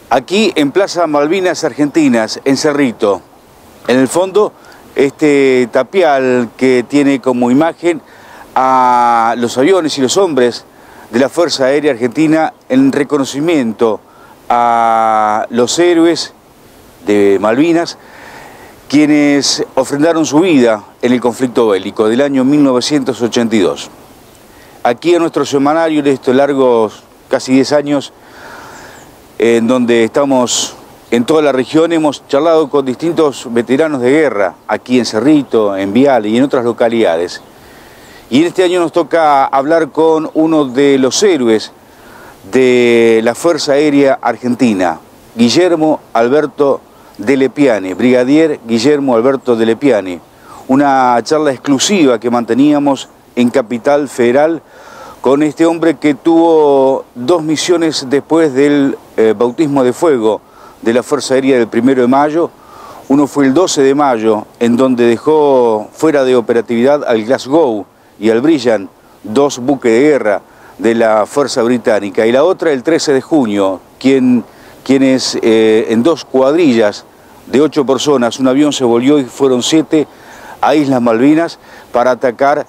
Aquí en Plaza Malvinas Argentinas, en Cerrito. En el fondo, este tapial que tiene como imagen a los aviones y los hombres de la Fuerza Aérea Argentina en reconocimiento a los héroes de Malvinas, quienes ofrendaron su vida en el conflicto bélico del año 1982. Aquí en nuestro semanario, de estos largos casi 10 años, en donde estamos en toda la región, hemos charlado con distintos veteranos de guerra, aquí en Cerrito, en Viale y en otras localidades. Y en este año nos toca hablar con uno de los héroes de la Fuerza Aérea Argentina, Guillermo Alberto de Lepiane, brigadier Guillermo Alberto de Lepiane. Una charla exclusiva que manteníamos en Capital Federal con este hombre que tuvo 2 misiones después del bautismo de fuego de la Fuerza Aérea del 1 de mayo. Uno fue el 12 de mayo, en donde dejó fuera de operatividad al Glasgow y al Brilliant, 2 buques de guerra de la Fuerza Británica. Y la otra el 13 de junio, quienes en 2 cuadrillas de 8 personas, un avión se volvió y fueron 7 a Islas Malvinas para atacar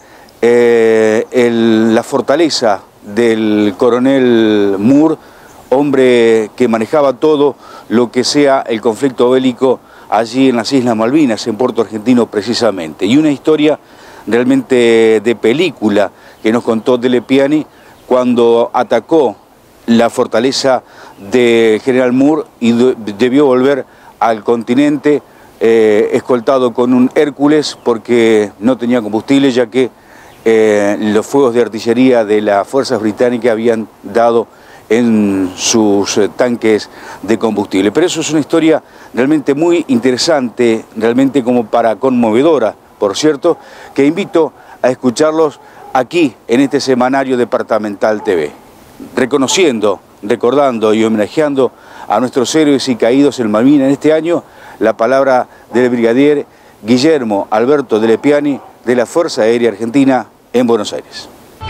la fortaleza del coronel Moore, hombre que manejaba todo lo que sea el conflicto bélico allí en las Islas Malvinas, en Puerto Argentino precisamente. Y una historia realmente de película que nos contó de Lepiane cuando atacó la fortaleza de General Moore y debió volver al continente escoltado con un Hércules porque no tenía combustible, ya que los fuegos de artillería de las fuerzas británicas habían dado en sus tanques de combustible. Pero eso es una historia realmente muy interesante, realmente como para conmovedora, por cierto, que invito a escucharlos aquí en este semanario departamental TV, reconociendo, recordando y homenajeando a nuestros héroes y caídos en Malvinas en este año, la palabra del brigadier Guillermo Alberto de Lepiane de la Fuerza Aérea Argentina en Buenos Aires.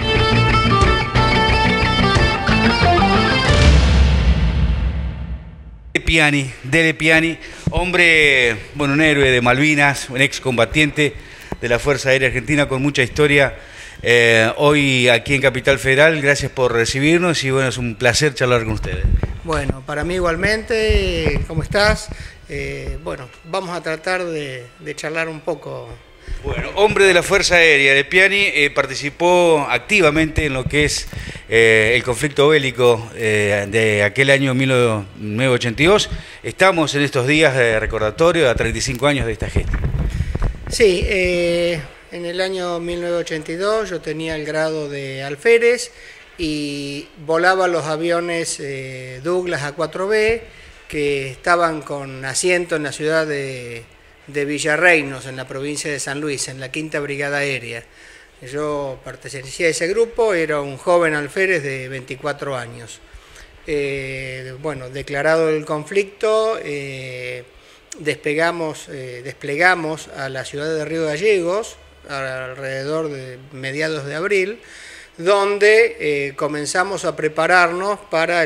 De Lepiane, hombre, bueno, un héroe de Malvinas, un excombatiente de la Fuerza Aérea Argentina con mucha historia. Hoy aquí en Capital Federal, gracias por recibirnos y bueno, es un placer charlar con ustedes. Bueno, para mí igualmente, ¿cómo estás? Bueno, vamos a tratar de charlar un poco. Bueno, hombre de la Fuerza Aérea, Lepiane participó activamente en lo que es el conflicto bélico de aquel año 1982. Estamos en estos días de recordatorio a 35 años de esta gesta. Sí, en el año 1982 yo tenía el grado de alférez y volaba los aviones Douglas A4B que estaban con asiento en la ciudad de Villarreinos, en la provincia de San Luis, en la 5ª Brigada Aérea. Yo pertenecía a ese grupo, era un joven alférez de 24 años. Bueno, declarado el conflicto, desplegamos a la ciudad de Río Gallegos, alrededor de mediados de abril, donde comenzamos a prepararnos para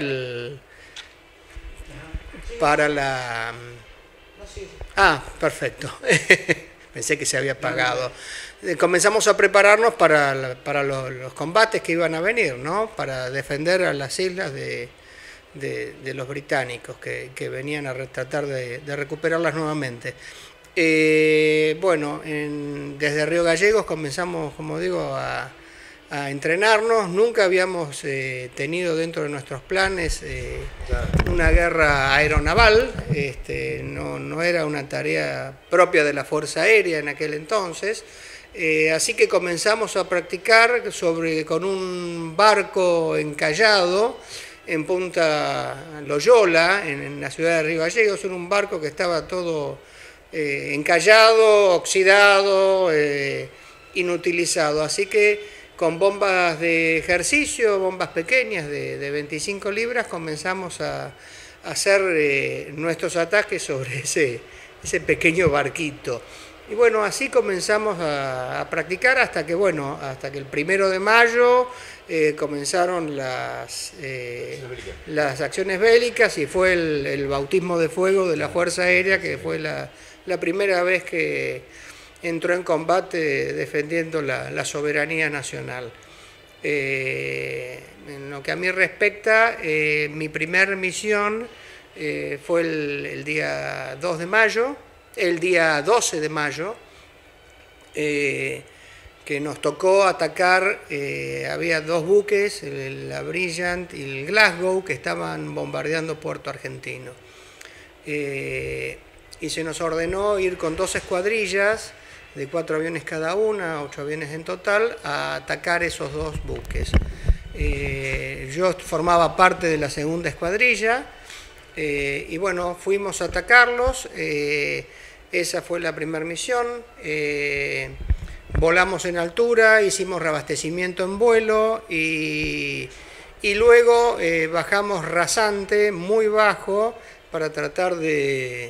la... Ah, perfecto. Pensé que se había apagado. Comenzamos a prepararnos para los combates que iban a venir, ¿no? Para defender a las islas de los británicos que venían a tratar de recuperarlas nuevamente. Bueno, desde Río Gallegos comenzamos, como digo, a entrenarnos. Nunca habíamos tenido dentro de nuestros planes una guerra aeronaval. No era una tarea propia de la Fuerza Aérea en aquel entonces. Así que comenzamos a practicar con un barco encallado en Punta Loyola, en la ciudad de Río Gallegos. Era un barco que estaba todo encallado, oxidado, inutilizado. Así que con bombas de ejercicio, bombas pequeñas de 25 libras, comenzamos a hacer nuestros ataques sobre ese pequeño barquito. Y bueno, así comenzamos a practicar hasta que, bueno, hasta que el 1 de mayo comenzaron las acciones bélicas y fue el bautismo de fuego de la Fuerza Aérea, que fue la primera vez que entró en combate defendiendo la soberanía nacional. En lo que a mí respecta, mi primer misión fue el día 2 de mayo, el día 12 de mayo, que nos tocó atacar, había dos buques, la Brilliant y el Glasgow, que estaban bombardeando Puerto Argentino. Y se nos ordenó ir con 2 escuadrillas, de 4 aviones cada una, 8 aviones en total, a atacar esos 2 buques. Yo formaba parte de la segunda escuadrilla, y bueno, fuimos a atacarlos. Esa fue la primera misión. Volamos en altura, hicimos reabastecimiento en vuelo y luego bajamos rasante, muy bajo, para tratar de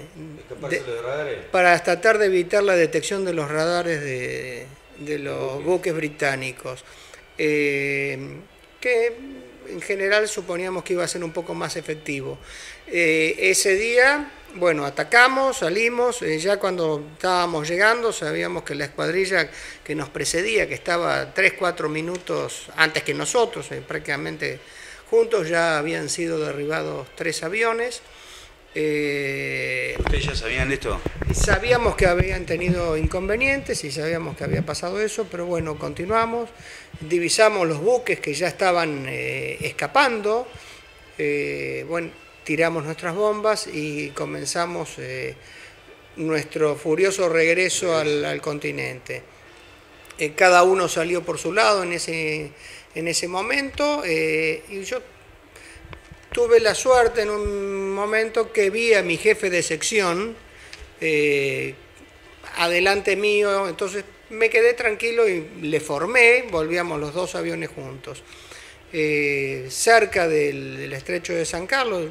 evitar la detección de los radares de los buques británicos, que en general suponíamos que iba a ser un poco más efectivo. Ese día, bueno, atacamos, salimos, ya cuando estábamos llegando sabíamos que la escuadrilla que nos precedía, que estaba 3-4 minutos antes que nosotros, prácticamente juntos, ya habían sido derribados 3 aviones. ¿Ustedes ya sabían esto? Sabíamos que habían tenido inconvenientes y sabíamos que había pasado eso, pero bueno, continuamos, divisamos los buques que ya estaban escapando, bueno, tiramos nuestras bombas y comenzamos nuestro furioso regreso al continente. Cada uno salió por su lado en ese momento, y yo tuve la suerte en un momento que vi a mi jefe de sección adelante mío, entonces me quedé tranquilo y le formé, volvíamos los 2 aviones juntos. Cerca del estrecho de San Carlos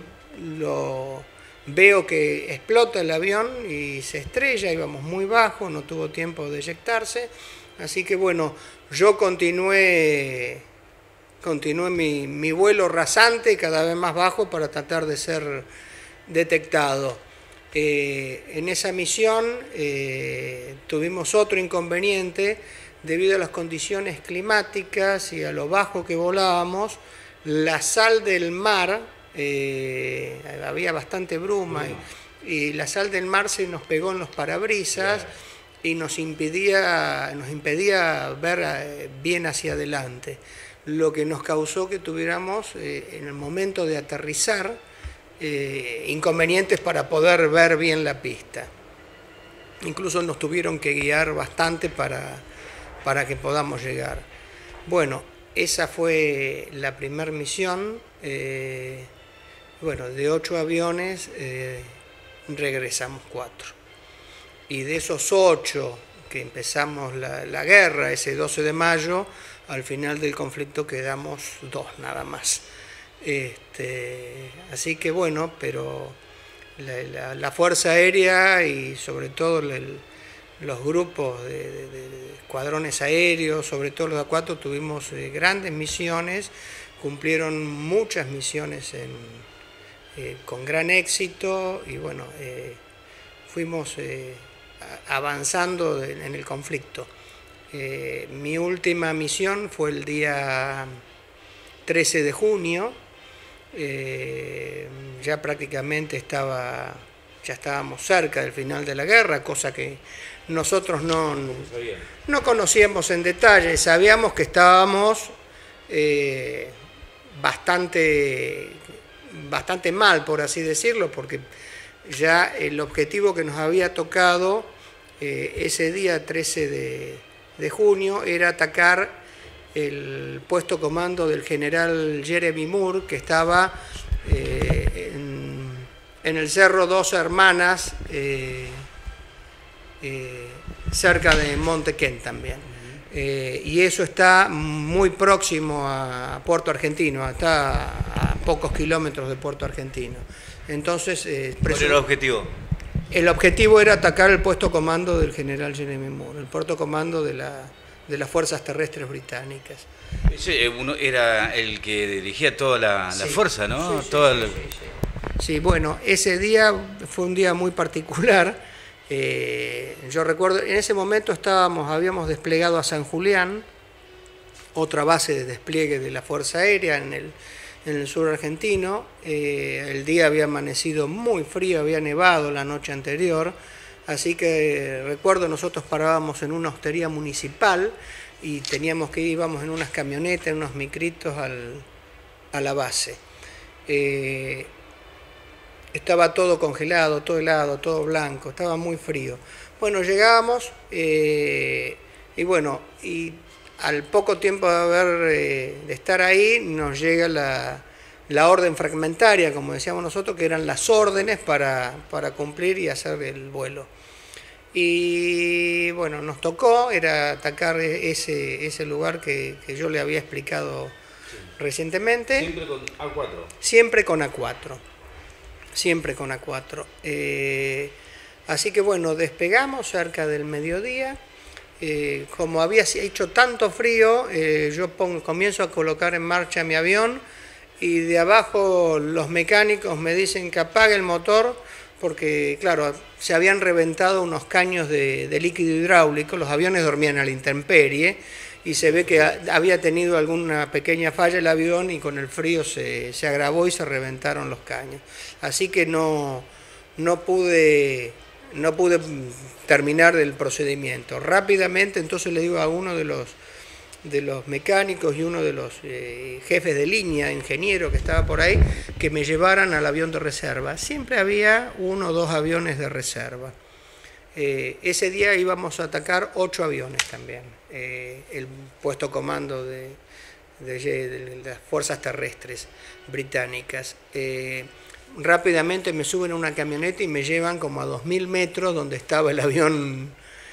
veo que explota el avión y se estrella, íbamos muy bajo, no tuvo tiempo de eyectarse, así que bueno, yo continué mi vuelo rasante, cada vez más bajo, para tratar de ser detectado. En esa misión tuvimos otro inconveniente debido a las condiciones climáticas y a lo bajo que volábamos. La sal del mar, había bastante bruma y la sal del mar se nos pegó en los parabrisas y nos impedía ver bien hacia adelante, lo que nos causó que tuviéramos en el momento de aterrizar inconvenientes para poder ver bien la pista. Incluso nos tuvieron que guiar bastante para que podamos llegar. Bueno, esa fue la primera misión. Bueno, de 8 aviones regresamos 4. Y de esos 8 que empezamos la guerra, ese 12 de mayo, al final del conflicto quedamos 2 nada más. Así que bueno, pero la Fuerza Aérea y sobre todo los grupos de escuadrones aéreos, sobre todo los de A4, tuvimos grandes misiones, cumplieron muchas misiones con gran éxito y bueno, fuimos avanzando en el conflicto. Mi última misión fue el día 13 de junio, ya prácticamente ya estábamos cerca del final de la guerra, cosa que nosotros no conocíamos en detalle. Sabíamos que estábamos bastante mal, por así decirlo, porque ya el objetivo que nos había tocado ese día 13 de junio era atacar el puesto comando del general Jeremy Moore, que estaba en el Cerro Dos Hermanas, cerca de Monte Kent también. Y eso está muy próximo a Puerto Argentino, está a pocos kilómetros de Puerto Argentino. Entonces, ¿cuál era el objetivo? El objetivo era atacar el puesto comando del general Jeremy Moore, el puesto comando de las fuerzas terrestres británicas. Ese uno era el que dirigía toda la fuerza, ¿no? Sí, Todo sí, sí, bueno, ese día fue un día muy particular. Yo recuerdo, en ese momento habíamos desplegado a San Julián, otra base de despliegue de la Fuerza Aérea en el sur argentino. El día había amanecido muy frío, había nevado la noche anterior, así que recuerdo nosotros parábamos en una hostería municipal y íbamos en unas camionetas, en unos micritos a la base. Estaba todo congelado, todo helado, todo blanco, estaba muy frío. Bueno, llegábamos y al poco tiempo de estar ahí nos llega la orden fragmentaria, como decíamos nosotros, que eran las órdenes para cumplir y hacer el vuelo. Y bueno, nos tocó, era atacar ese lugar que yo le había explicado recientemente. Siempre con A4. Siempre con A4. Siempre con A4. Así que bueno, despegamos cerca del mediodía. Como había hecho tanto frío, yo comienzo a colocar en marcha mi avión y de abajo los mecánicos me dicen que apague el motor porque, claro, se habían reventado unos caños de líquido hidráulico, los aviones dormían a la intemperie y se ve que había tenido alguna pequeña falla el avión y con el frío se agravó y se reventaron los caños. Así que no pude terminar el procedimiento. Rápidamente entonces le digo a uno de los mecánicos y uno de los jefes de línea, ingeniero que estaba por ahí, que me llevaran al avión de reserva. Siempre había 1 o 2 aviones de reserva. Ese día íbamos a atacar 8 aviones también, el puesto comando de las fuerzas terrestres británicas. Rápidamente me suben a una camioneta y me llevan como a 2000 metros donde estaba el avión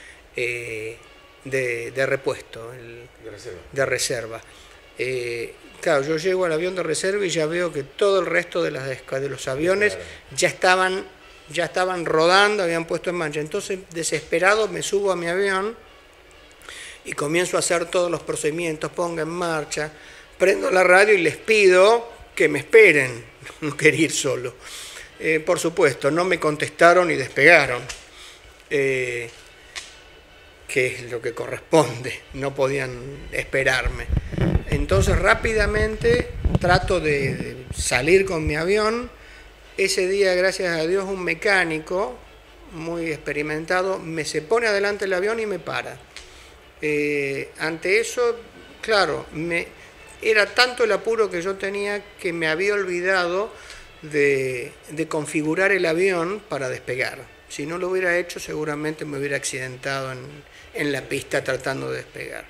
de repuesto, de reserva. Claro, yo llego al avión de reserva y ya veo que todo el resto de los aviones ya estaban rodando, habían puesto en marcha. Entonces, desesperado, me subo a mi avión y comienzo a hacer todos los procedimientos, pongo en marcha, prendo la radio y les pido que me esperen, no quería ir solo. Por supuesto, no me contestaron y despegaron, que es lo que corresponde, no podían esperarme. Entonces rápidamente trato de salir con mi avión. Ese día, gracias a Dios, un mecánico muy experimentado se pone adelante el avión y me para. Ante eso, claro, era tanto el apuro que yo tenía que me había olvidado de configurar el avión para despegar. Si no lo hubiera hecho, seguramente me hubiera accidentado en la pista tratando de despegar.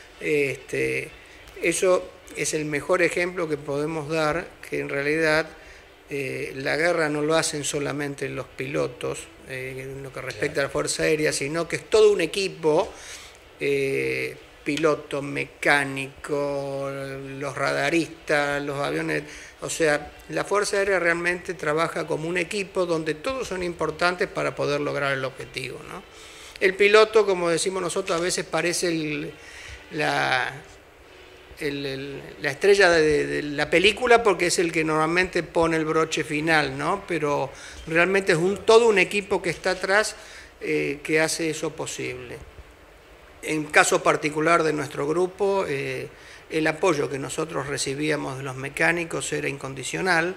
Eso es el mejor ejemplo que podemos dar, que en realidad la guerra no lo hacen solamente los pilotos, en lo que respecta a la Fuerza Aérea, sino que es todo un equipo, piloto, mecánico, los radaristas, los aviones. O sea, la Fuerza Aérea realmente trabaja como un equipo donde todos son importantes para poder lograr el objetivo, ¿no? El piloto, como decimos nosotros, a veces parece la estrella de la película porque es el que normalmente pone el broche final, ¿no? Pero realmente es todo un equipo que está atrás que hace eso posible. En caso particular de nuestro grupo, el apoyo que nosotros recibíamos de los mecánicos era incondicional.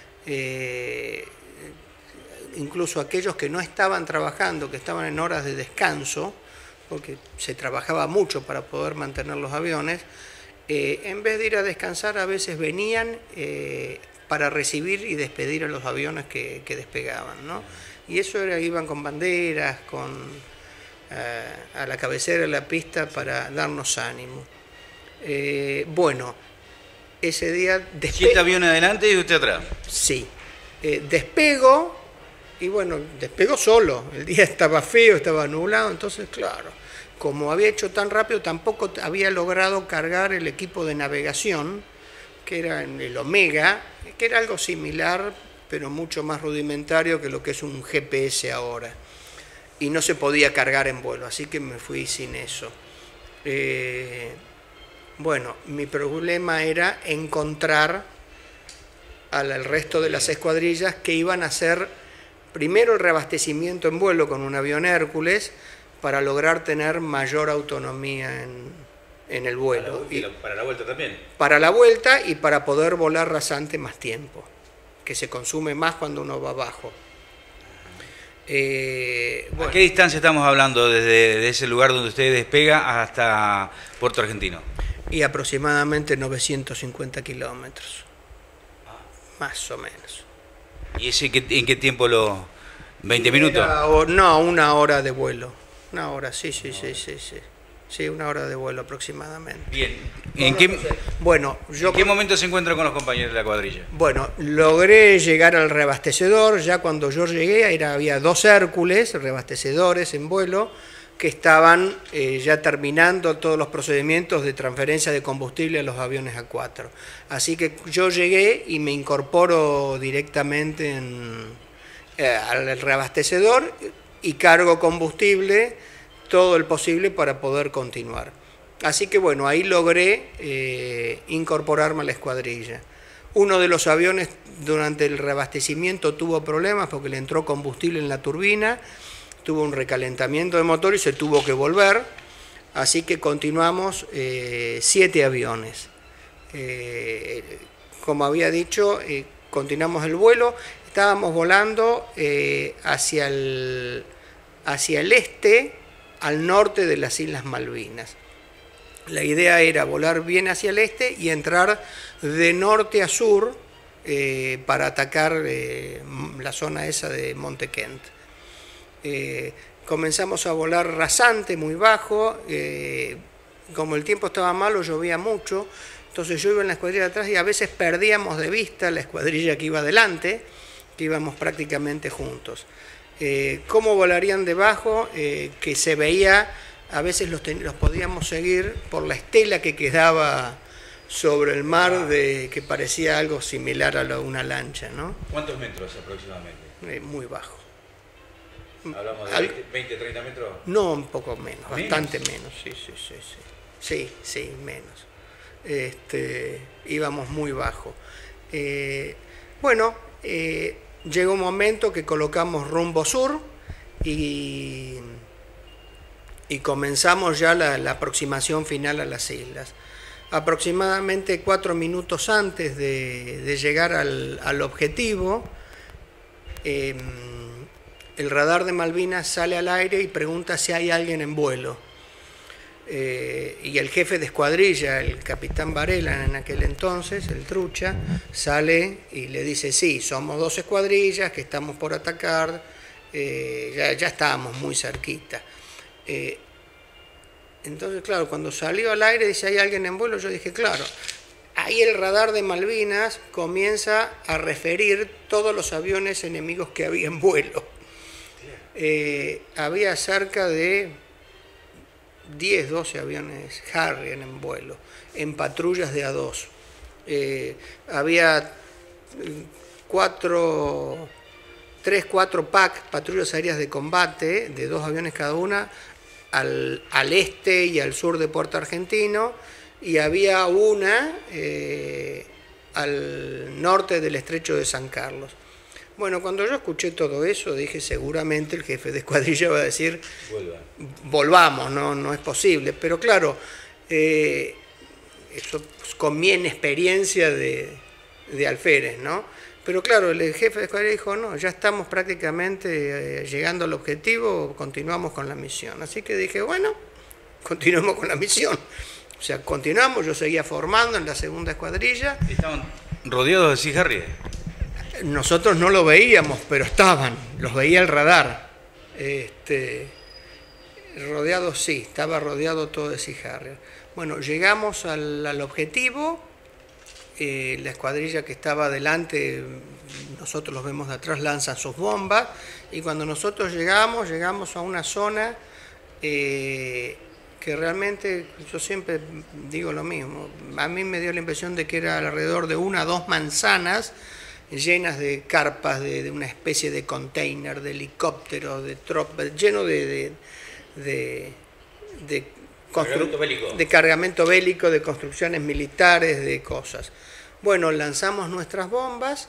Incluso aquellos que no estaban trabajando, que estaban en horas de descanso, porque se trabajaba mucho para poder mantener los aviones, en vez de ir a descansar, a veces venían para recibir y despedir a los aviones que despegaban, ¿no? Y eso iban con banderas, a la cabecera de la pista para darnos ánimo. Bueno, ese día... 7 aviones adelante y usted atrás. Sí. Despego, y bueno, despegó solo. El día estaba feo, estaba nublado, entonces, claro, como había hecho tan rápido, tampoco había logrado cargar el equipo de navegación, que era el Omega, que era algo similar, pero mucho más rudimentario que lo que es un GPS ahora. Y no se podía cargar en vuelo, así que me fui sin eso. Bueno, mi problema era encontrar al resto de las escuadrillas que iban a hacer primero el reabastecimiento en vuelo con un avión Hércules para lograr tener mayor autonomía en el vuelo. Para la vuelta también. Para la vuelta y para poder volar rasante más tiempo, que se consume más cuando uno va abajo. Bueno. ¿A qué distancia estamos hablando desde ese lugar donde usted despega hasta Puerto Argentino? Y aproximadamente 950 kilómetros, más o menos. ¿Y ese en qué tiempo lo...? ¿20 minutos? No, 1 hora de vuelo. 1 hora, sí. Sí, 1 hora de vuelo aproximadamente. Bien. ¿En qué momento se encuentra con los compañeros de la cuadrilla? Bueno, logré llegar al reabastecedor. Ya cuando yo llegué había 2 Hércules, reabastecedores en vuelo, que estaban ya terminando todos los procedimientos de transferencia de combustible a los aviones A4. Así que yo llegué y me incorporo directamente al reabastecedor y cargo combustible, todo el posible para poder continuar. Así que bueno, ahí logré incorporarme a la escuadrilla. Uno de los aviones durante el reabastecimiento tuvo problemas porque le entró combustible en la turbina, tuvo un recalentamiento de motor y se tuvo que volver, así que continuamos 7 aviones. Como había dicho, continuamos el vuelo, estábamos volando hacia el este, al norte de las Islas Malvinas. La idea era volar bien hacia el este y entrar de norte a sur para atacar la zona esa de Monte Kent. Comenzamos a volar rasante, muy bajo, como el tiempo estaba malo, llovía mucho, entonces yo iba en la escuadrilla de atrás y a veces perdíamos de vista la escuadrilla que iba adelante, que íbamos prácticamente juntos. ¿Cómo volarían debajo? Que se veía, a veces los podíamos seguir por la estela que quedaba sobre el mar, que parecía algo similar a una lancha, ¿no? ¿Cuántos metros aproximadamente? Muy bajo. ¿Hablamos de 20, 30 metros? No, un poco menos, ¿Menos? Bastante menos, sí, menos. Íbamos muy bajo. Llegó un momento que colocamos rumbo sur y comenzamos ya la aproximación final a las islas. Aproximadamente 4 minutos antes de llegar al objetivo, el radar de Malvinas sale al aire y pregunta si hay alguien en vuelo. Y el jefe de escuadrilla, el capitán Varela en aquel entonces, el trucha, sale y le dice: sí, somos 2 escuadrillas que estamos por atacar, ya estábamos muy cerquita. Entonces, claro, cuando salió al aire dice: ¿hay alguien en vuelo? Yo dije: claro. Ahí el radar de Malvinas comienza a referir todos los aviones enemigos que había en vuelo. Había cerca de 10, 12 aviones Harrier en vuelo, en patrullas de A2. Había 3, 4 PAC, patrullas aéreas de combate, de 2 aviones cada una, al este y al sur de Puerto Argentino, y había una al norte del estrecho de San Carlos. Bueno, cuando yo escuché todo eso, dije: seguramente el jefe de escuadrilla va a decir: volvamos, no es posible. Pero claro, eso con mi inexperiencia de alférez, ¿no? Pero claro, el jefe de escuadrilla dijo: no, ya estamos prácticamente llegando al objetivo, continuamos con la misión. Así que dije: bueno, continuemos con la misión. O sea, continuamos, yo seguía formando en la segunda escuadrilla. ¿Estaban rodeados de Sea Harrier? Nosotros no lo veíamos, pero estaban, los veía el radar. Rodeado, sí, estaba rodeado todo de Sea Harrier. Bueno, llegamos al objetivo, la escuadrilla que estaba adelante, nosotros los vemos de atrás, lanzan sus bombas, y cuando nosotros llegamos a una zona que realmente, yo siempre digo lo mismo, a mí me dio la impresión de que era alrededor de 1 a 2 manzanas llenas de carpas, de una especie de container, de helicópteros, de tropas, lleno de cargamento bélico, de construcciones militares, de cosas. Bueno, lanzamos nuestras bombas,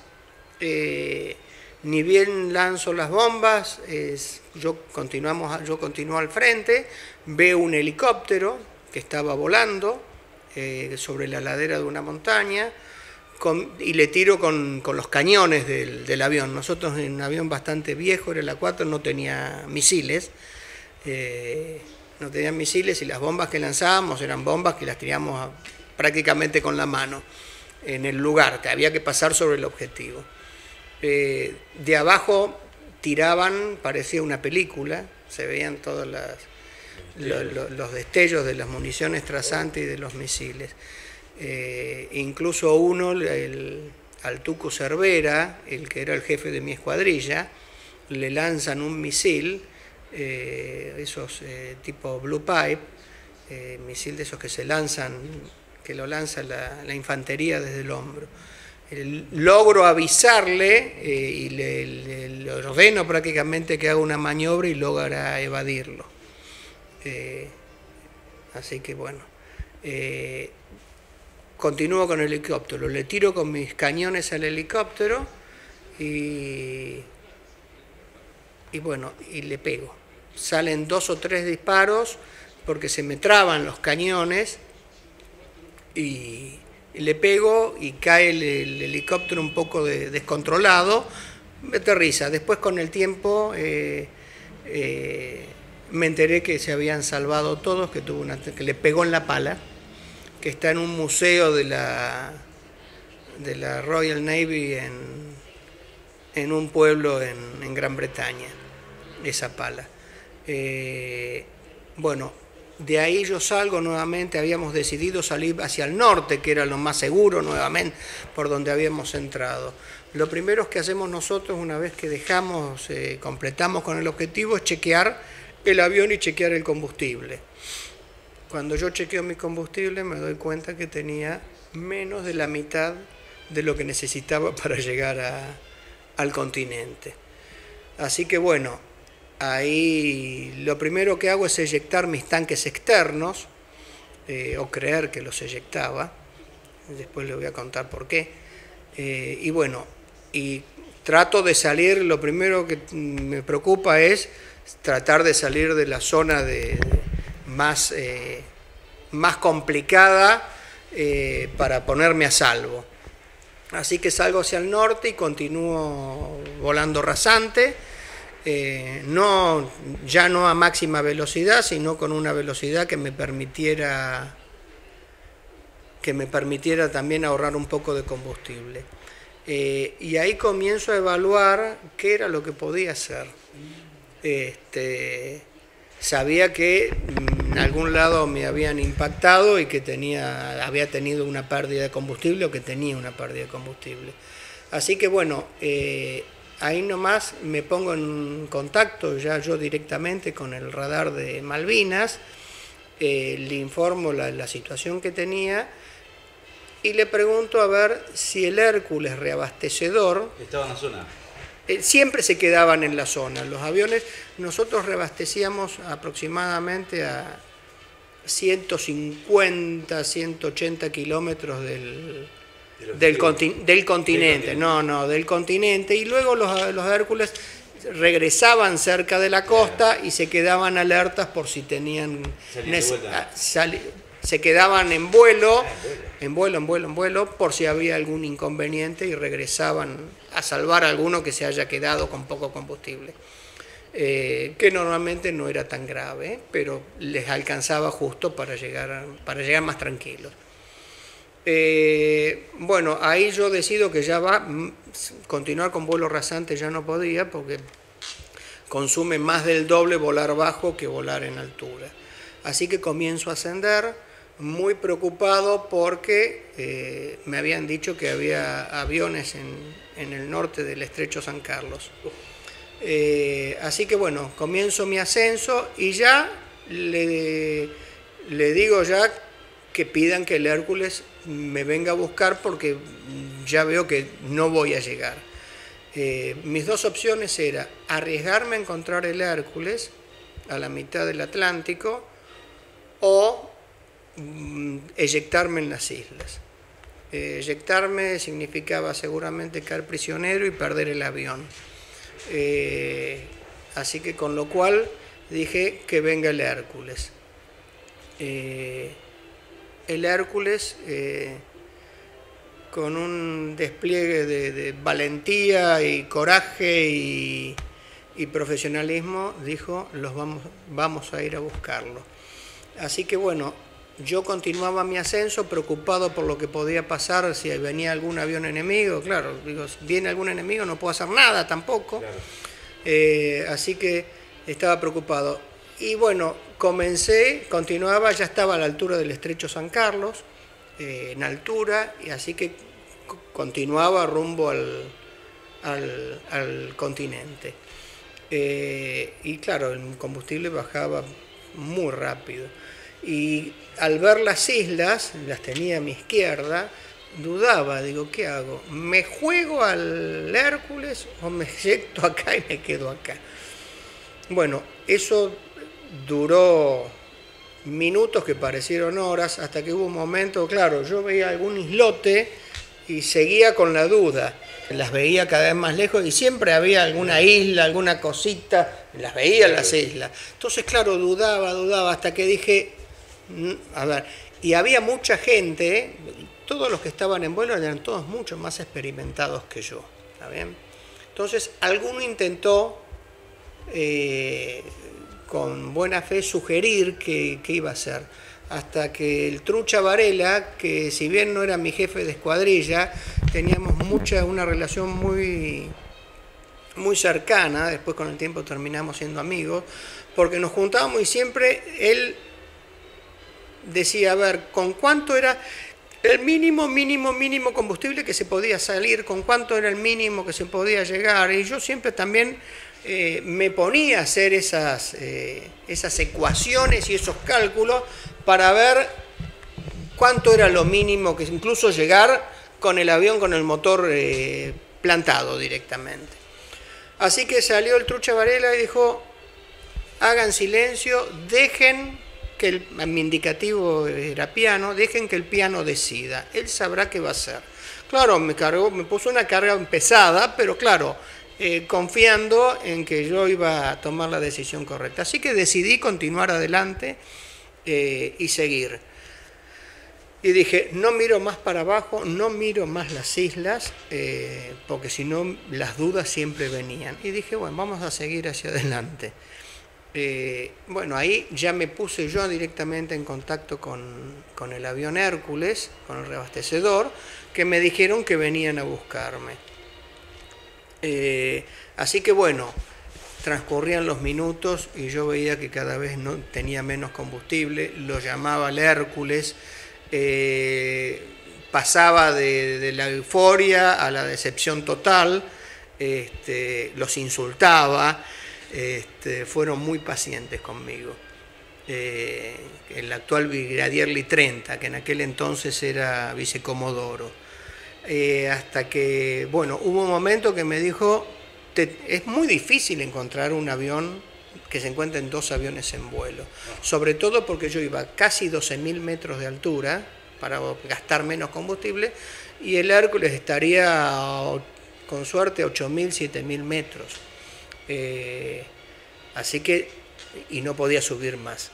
ni bien lanzo las bombas, yo continúo al frente, veo un helicóptero que estaba volando sobre la ladera de una montaña, y le tiro con los cañones del avión. Nosotros en un avión bastante viejo, era el A4, no tenía misiles, y las bombas que lanzábamos eran bombas que las tirábamos prácticamente con la mano en el lugar, que había que pasar sobre el objetivo. De abajo tiraban, parecía una película, se veían todos los destellos de las municiones trazantes y de los misiles. Incluso uno, al Tuco Cervera, el que era el jefe de mi escuadrilla, le lanzan un misil, esos tipo Blue Pipe, misil de esos que se lanzan, que lo lanza la infantería desde el hombro. Logro avisarle y le ordeno prácticamente que haga una maniobra y logra evadirlo. Así que bueno, continúo con el helicóptero, le tiro con mis cañones al helicóptero y bueno, y le pego. Salen 2 o 3 disparos porque se me traban los cañones y le pego y cae el helicóptero un poco descontrolado, me aterriza. Después con el tiempo me enteré que se habían salvado todos, que le pegó en la pala, que está en un museo de la Royal Navy en un pueblo en Gran Bretaña, esa pala. Bueno, de ahí yo salgo nuevamente, habíamos decidido salir hacia el norte, que era lo más seguro nuevamente, por donde habíamos entrado. Lo primero que hacemos nosotros, una vez que completamos con el objetivo, es chequear el avión y chequear el combustible. Cuando yo chequeo mi combustible me doy cuenta que tenía menos de la mitad de lo que necesitaba para llegar al continente. Así que bueno, ahí lo primero que hago es eyectar mis tanques externos, o creer que los eyectaba, después les voy a contar por qué. Y bueno, y trato de salir, lo primero que me preocupa es tratar de salir de la zona más complicada para ponerme a salvo. Así que salgo hacia el norte y continúo volando rasante, ya no a máxima velocidad, sino con una velocidad que me permitiera también ahorrar un poco de combustible. Y ahí comienzo a evaluar qué era lo que podía hacer. Sabía que en algún lado me habían impactado y que había tenido una pérdida de combustible o que tenía una pérdida de combustible. Así que bueno, ahí nomás me pongo en contacto ya yo directamente con el radar de Malvinas, le informo la situación que tenía y le pregunto a ver si el Hércules reabastecedor... ¿Estaba en la zona? Siempre se quedaban en la zona. Los aviones, nosotros reabastecíamos aproximadamente a 150, 180 kilómetros del continente. Del continente. Y luego los Hércules regresaban cerca de la costa y se quedaban alertas por si tenían... Se quedaban en vuelo, por si había algún inconveniente y regresaban a salvar a alguno que se haya quedado con poco combustible. Que normalmente no era tan grave, pero les alcanzaba justo para llegar más tranquilos. Bueno, ahí yo decido que ya continuar con vuelo rasante ya no podía porque consume más del doble volar bajo que volar en altura. Así que comienzo a ascender, muy preocupado porque me habían dicho que había aviones en el norte del Estrecho San Carlos. Así que bueno, comienzo mi ascenso y ya le digo ya que pidan que el Hércules me venga a buscar porque ya veo que no voy a llegar. Mis dos opciones eran arriesgarme a encontrar el Hércules a la mitad del Atlántico o eyectarme en las islas. Eyectarme significaba seguramente caer prisionero y perder el avión. Así que con lo cual dije que venga el Hércules. El Hércules, con un despliegue de valentía y coraje y profesionalismo, dijo, vamos a ir a buscarlo. Así que bueno, yo continuaba mi ascenso preocupado por lo que podía pasar si venía algún avión enemigo. Claro, digo, si viene algún enemigo no puedo hacer nada tampoco. Claro. Así que estaba preocupado. Y bueno, continuaba, ya estaba a la altura del Estrecho San Carlos, en altura, y así que continuaba rumbo al continente. Y claro, el combustible bajaba muy rápido. Y al ver las islas, las tenía a mi izquierda, dudaba, digo, ¿qué hago? ¿Me juego al Hércules o me eyecto acá y me quedo acá? Bueno, eso duró minutos que parecieron horas, hasta que hubo un momento, claro, yo veía algún islote y seguía con la duda. Las veía cada vez más lejos y siempre había alguna isla, alguna cosita, las veía las islas. Entonces, claro, dudaba, hasta que dije, a ver, y había mucha gente, todos los que estaban en vuelo eran todos mucho más experimentados que yo, ¿está bien? Entonces, alguno intentó, con buena fe, sugerir qué iba a hacer, hasta que el Trucha Varela, que si bien no era mi jefe de escuadrilla, teníamos una relación muy cercana, después con el tiempo terminamos siendo amigos, porque nos juntábamos y siempre él decía, a ver, ¿con cuánto era el mínimo combustible que se podía salir? ¿Con cuánto era el mínimo que se podía llegar? Y yo siempre también me ponía a hacer esas ecuaciones y esos cálculos para ver cuánto era lo mínimo, que incluso llegar con el avión con el motor plantado directamente. Así que salió el Trucha Varela y dijo, hagan silencio, dejen que mi indicativo era piano, dejen que el piano decida, él sabrá qué va a hacer. Claro, me puso una carga pesada, pero claro, confiando en que yo iba a tomar la decisión correcta. Así que decidí continuar adelante y seguir. Y dije, no miro más para abajo, no miro más las islas, porque si no las dudas siempre venían. Y dije, bueno, vamos a seguir hacia adelante. Bueno, ahí ya me puse yo directamente en contacto con el avión Hércules, con el reabastecedor, que me dijeron que venían a buscarme. Así que bueno, transcurrían los minutos y yo veía que cada vez no tenía menos combustible, lo llamaba el Hércules, pasaba de la euforia a la decepción total, los insultaba. Fueron muy pacientes conmigo. El actual brigadier Litrenta, que en aquel entonces era vicecomodoro, hasta que, bueno, hubo un momento que me dijo, es muy difícil encontrar un avión que se encuentren dos aviones en vuelo, sobre todo porque yo iba casi 12.000 metros de altura para gastar menos combustible y el Hércules estaría con suerte a 8.000, 7.000 metros. Así que, y no podía subir más.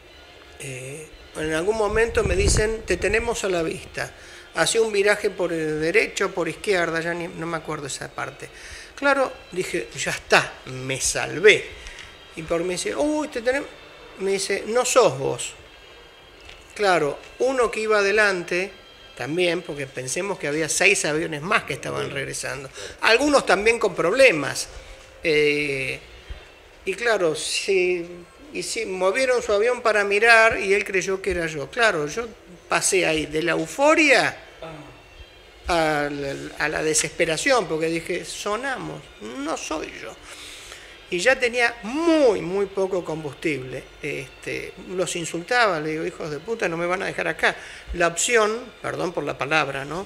En algún momento me dicen, te tenemos a la vista. Hacía un viraje por derecha o por izquierda, ya no me acuerdo esa parte. Claro, dije, ya está, me salvé. Y por mí dice, uy, te tenemos. Me dice, no sos vos. Claro, uno que iba adelante también, porque pensemos que había 6 aviones más que estaban regresando. Algunos también con problemas. Y claro, movieron su avión para mirar y él creyó que era yo. Claro, yo pasé ahí de la euforia a la desesperación, porque dije, sonamos, no soy yo. y ya tenía muy poco combustible. Los insultaba, le digo, hijos de puta, no me van a dejar acá. La opción, perdón por la palabra, ¿no?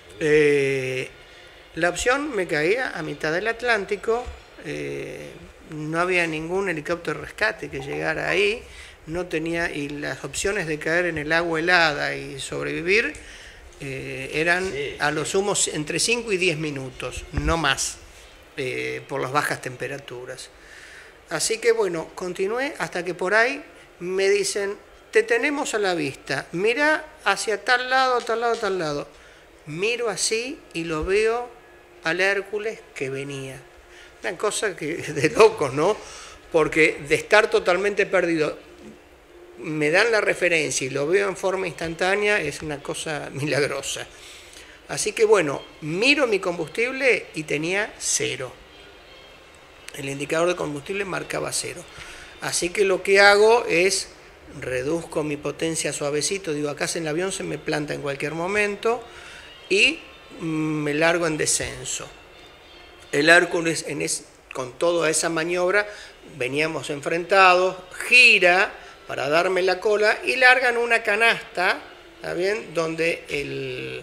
La opción me caía a mitad del Atlántico, no había ningún helicóptero de rescate que llegara ahí, no tenía, y las opciones de caer en el agua helada y sobrevivir eran a lo sumo entre 5 y 10 minutos, no más. Por las bajas temperaturas. Así que bueno, continué hasta que por ahí me dicen, te tenemos a la vista, mira hacia tal lado, tal lado, tal lado. Miro así y lo veo al Hércules que venía. Una cosa que de locos, ¿no? Porque de estar totalmente perdido, me dan la referencia y lo veo en forma instantánea, es una cosa milagrosa. Así que bueno, miro mi combustible y tenía 0. El indicador de combustible marcaba 0. Así que lo que hago es reduzco mi potencia suavecito, digo, acá en el avión se me planta en cualquier momento y me largo en descenso. El Hércules con toda esa maniobra veníamos enfrentados, gira para darme la cola y largan una canasta, ¿está bien? Donde el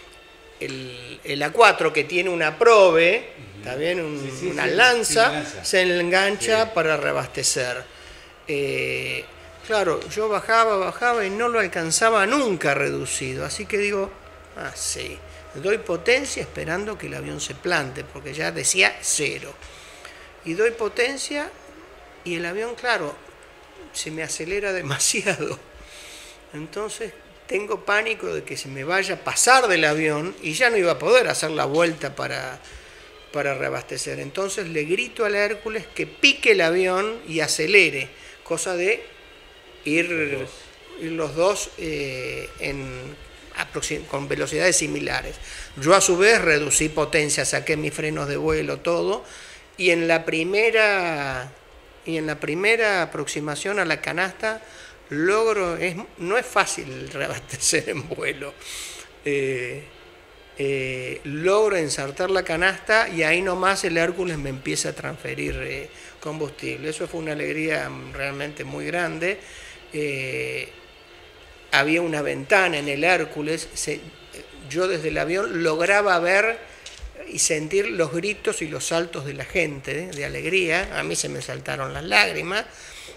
A4 que tiene una probe, ¿está bien? Una lanza, se engancha para reabastecer. Claro, yo bajaba y no lo alcanzaba nunca reducido, así que digo, sí, doy potencia esperando que el avión se plante, porque ya decía 0. Y doy potencia y el avión, claro, se me acelera demasiado. Entonces tengo pánico de que se me vaya a pasar del avión y ya no iba a poder hacer la vuelta para reabastecer. Entonces le grito al Hércules que pique el avión y acelere, cosa de ir los dos con velocidades similares. Yo a su vez reducí potencia, saqué mis frenos de vuelo, todo, y en la primera aproximación a la canasta logro, no es fácil reabastecer en vuelo, logro ensartar la canasta y ahí nomás el Hércules me empieza a transferir combustible. Eso fue una alegría realmente muy grande. Había una ventana en el Hércules, yo desde el avión lograba ver y sentir los gritos y los saltos de la gente, de alegría. A mí se me saltaron las lágrimas.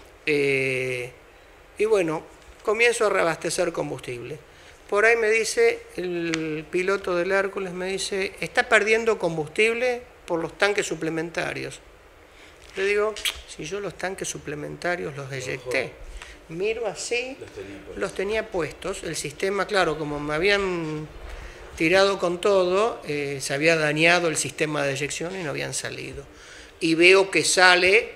Y bueno, comienzo a reabastecer combustible. Por ahí me dice, el piloto del Hércules me dice, está perdiendo combustible por los tanques suplementarios. Le digo, si yo los tanques suplementarios los eyecté. Miro así, los tenía puestos. El sistema, claro, como me habían tirado con todo, se había dañado el sistema de eyección y no habían salido. Y veo que sale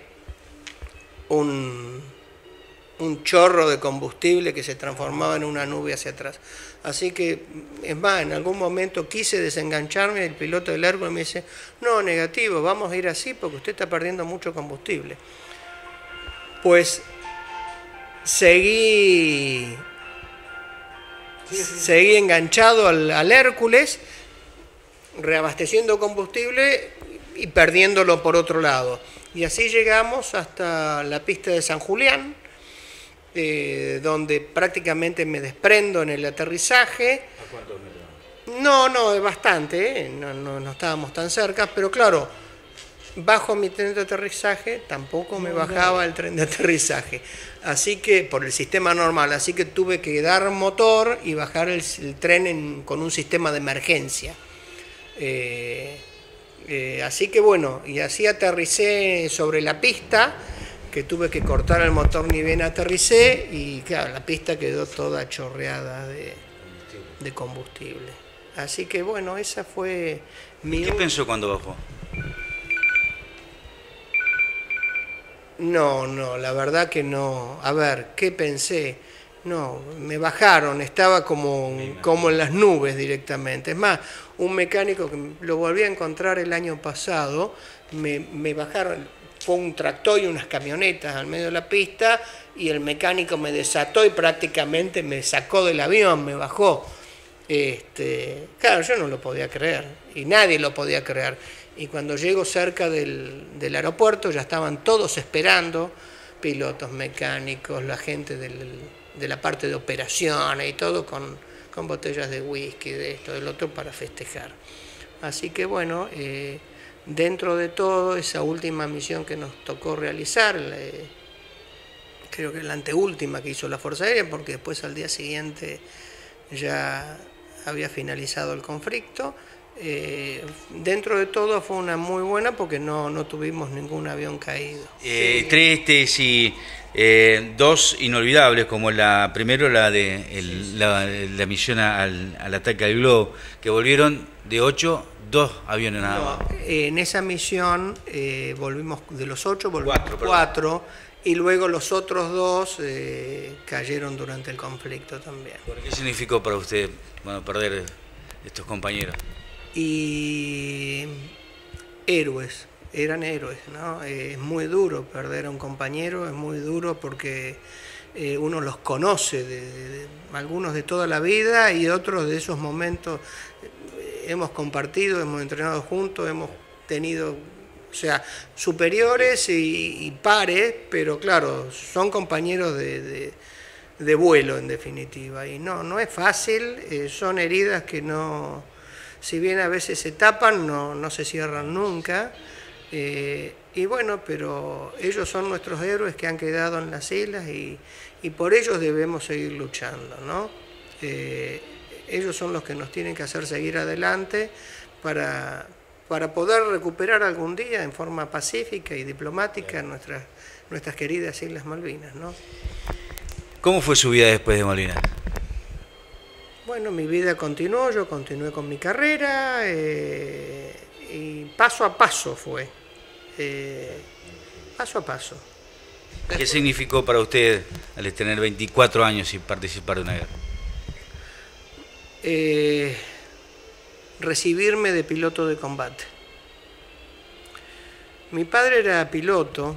un chorro de combustible que se transformaba en una nube hacia atrás. Así que, es más, en algún momento quise desengancharme, el piloto del Hércules me dice, no, negativo, vamos a ir así porque usted está perdiendo mucho combustible. Pues seguí enganchado al Hércules, reabasteciendo combustible y perdiéndolo por otro lado. Y así llegamos hasta la pista de San Julián, donde prácticamente me desprendo en el aterrizaje. ¿A cuántos metros? No, es bastante, no estábamos tan cerca, pero claro, bajo mi tren de aterrizaje, tampoco me bajaba el tren de aterrizaje, así que por el sistema normal, así que tuve que dar motor y bajar el tren con un sistema de emergencia. Así que bueno, y así aterricé sobre la pista, que tuve que cortar el motor ni bien aterricé, y claro, la pista quedó toda chorreada de combustible. Así que bueno, esa fue mi... ¿Qué pensó cuando bajó? No, la verdad que no. A ver, ¿qué pensé? No, me bajaron, estaba como en las nubes directamente. Es más, un mecánico que lo volví a encontrar el año pasado, me bajaron, fue un tractor y unas camionetas al medio de la pista, y el mecánico me desató y prácticamente me sacó del avión, me bajó. Claro, yo no lo podía creer y nadie lo podía creer. Y cuando llego cerca del aeropuerto ya estaban todos esperando, pilotos, mecánicos, la gente de la parte de operaciones y todo con botellas de whisky, de esto, del otro, para festejar. Así que bueno, dentro de todo, esa última misión que nos tocó realizar, creo que la anteúltima que hizo la Fuerza Aérea, porque después al día siguiente ya había finalizado el conflicto, dentro de todo fue una muy buena porque no tuvimos ningún avión caído. Tres y dos inolvidables, como primero la la misión al ataque al globo, que volvieron de 8, 2 aviones nada más. En esa misión volvimos de los 8, volvimos 4, y luego los otros 2 cayeron durante el conflicto también. ¿Qué significó para usted perder estos compañeros? Y héroes, eran héroes, ¿no? Es muy duro perder a un compañero, es muy duro porque uno los conoce, algunos de toda la vida y otros de esos momentos hemos compartido, hemos entrenado juntos, hemos tenido, o sea, superiores y pares, pero claro, son compañeros de vuelo en definitiva. Y no es fácil, son heridas que no, si bien a veces se tapan, no se cierran nunca. Y bueno, pero ellos son nuestros héroes que han quedado en las islas y por ellos debemos seguir luchando, ¿no? Ellos son los que nos tienen que hacer seguir adelante para poder recuperar algún día en forma pacífica y diplomática nuestras queridas Islas Malvinas, ¿no? ¿Cómo fue su vida después de Malvinas? Bueno, mi vida continuó, yo continué con mi carrera y paso a paso fue, paso a paso. ¿Qué significó para usted al tener 24 años y participar de una guerra? Recibirme de piloto de combate. Mi padre era piloto,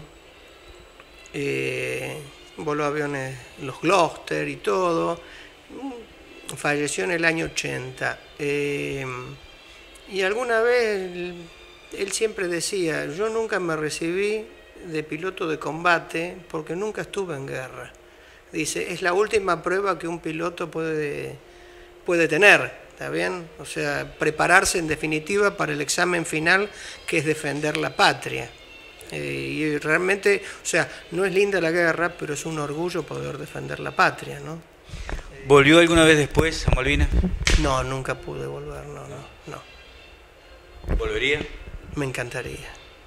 voló aviones, los Gloster y todo, falleció en el año 80. Y alguna vez él siempre decía, yo nunca me recibí de piloto de combate porque nunca estuve en guerra. Dice, es la última prueba que un piloto puede tener, ¿está bien? O sea, prepararse en definitiva para el examen final, que es defender la patria. Y realmente, o sea, no es linda la guerra, pero es un orgullo poder defender la patria, ¿no? ¿Volvió alguna vez después a Malvinas? No, nunca pude volver, no. ¿Volvería? Me encantaría.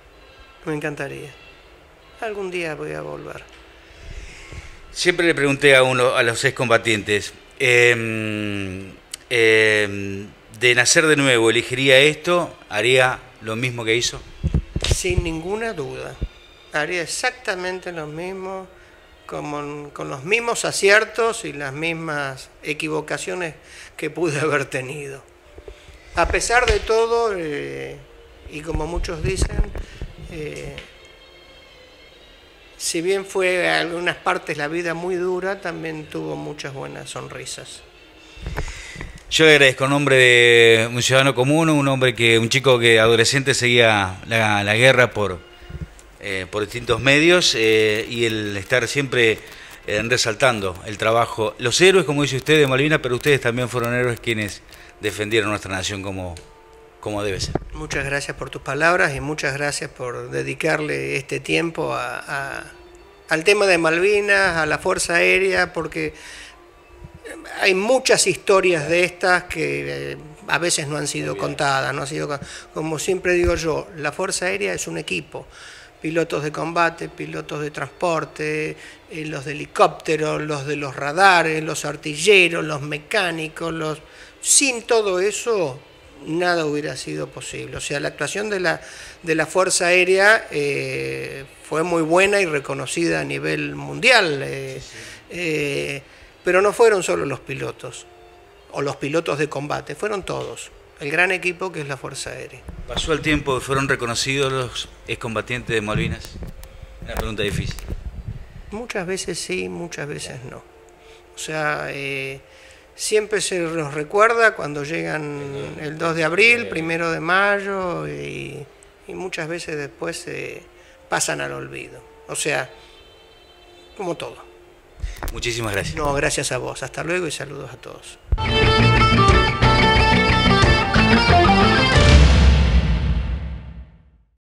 Algún día voy a volver. Siempre le pregunté a los excombatientes, de nacer de nuevo, ¿elegiría esto? ¿Haría lo mismo que hizo? Sin ninguna duda. Haría exactamente lo mismo, con los mismos aciertos y las mismas equivocaciones que pude haber tenido. A pesar de todo, y como muchos dicen, si bien fue en algunas partes la vida muy dura, también tuvo muchas buenas sonrisas. Yo le agradezco, en nombre de un ciudadano común, un chico que adolescente seguía la guerra por distintos medios, y el estar siempre resaltando el trabajo. Los héroes, como dice usted, de Malvinas, pero ustedes también fueron héroes quienes defendieron nuestra nación como debe ser. Muchas gracias por tus palabras y muchas gracias por dedicarle este tiempo al tema de Malvinas, a la Fuerza Aérea, porque hay muchas historias de estas que a veces no han sido contadas, como siempre digo yo, la Fuerza Aérea es un equipo. Pilotos de combate, pilotos de transporte, los de helicópteros, los de los radares, los artilleros, los mecánicos, sin todo eso nada hubiera sido posible. O sea, la actuación de la Fuerza Aérea fue muy buena y reconocida a nivel mundial, pero no fueron solo los pilotos o los pilotos de combate, fueron todos. El gran equipo que es la Fuerza Aérea. ¿Pasó el tiempo y fueron reconocidos los excombatientes de Malvinas? Una pregunta difícil. Muchas veces sí, muchas veces no. O sea, siempre se los recuerda cuando llegan el 2 de abril, 1 de mayo y muchas veces después se pasan al olvido. O sea, como todo. Muchísimas gracias. No, gracias a vos. Hasta luego y saludos a todos.